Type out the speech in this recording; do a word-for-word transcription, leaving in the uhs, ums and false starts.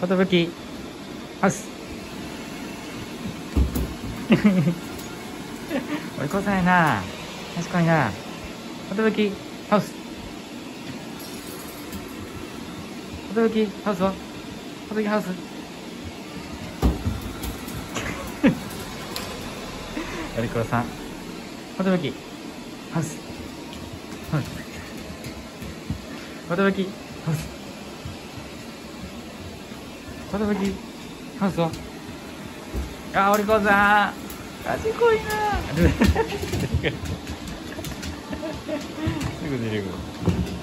ことぶきハウスお利口さんやな、賢いな。ことぶきハウス、ことぶきハウスはことぶきハウスお利口さん、ことぶきハウス、ことぶきハウス、ことぶきハウスは、あ、お利口さん賢いなすぐ出てくる